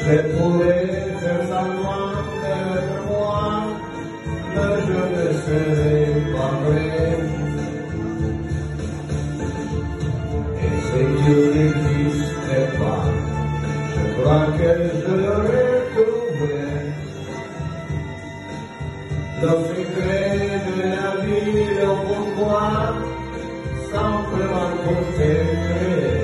J'ai trouvé certainement que moi, mais je ne serai pas vrai. Et si Dieu n'existait pas, je crois que je l'aurais trouvé. Le secret de la vie, le pourquoi, simplement pour t'aimer.